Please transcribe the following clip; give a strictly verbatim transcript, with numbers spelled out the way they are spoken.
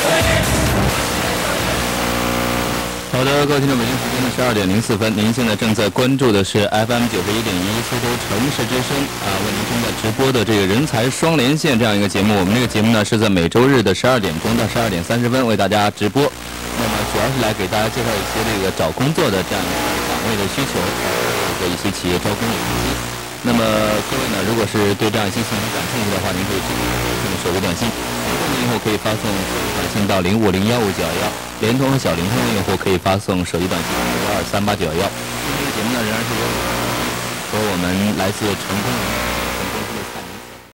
好的，各位听众，北京时间的十二点零四分，您现在正在关注的是 F M 九十一点一苏州城市之声啊，为您正在直播的这个人才双连线这样一个节目。我们这个节目呢是在每周日的十二点钟到十二点三十分为大家直播。那么主要是来给大家介绍一些这个找工作的这样一个岗位的需求，和一些企业招工的信息。那么各位呢，如果是对这样一些信息感兴趣的话，您可以直接用手机短信。用户可以发送短信到零五零幺五九幺幺，联通和小灵通的用户可以发送手机短信到幺二三八九幺幺。这个节目呢仍然是由和我们来自成功。